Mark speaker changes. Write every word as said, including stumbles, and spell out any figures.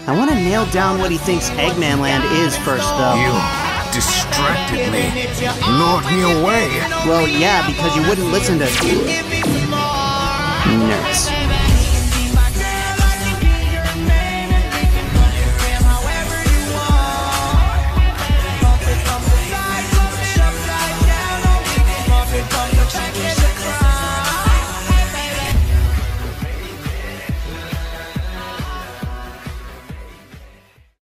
Speaker 1: I want to nail down what he thinks Eggman Land is first, though.
Speaker 2: You distracted me. Lured me away.
Speaker 1: Well, yeah, because you wouldn't listen to... nerds.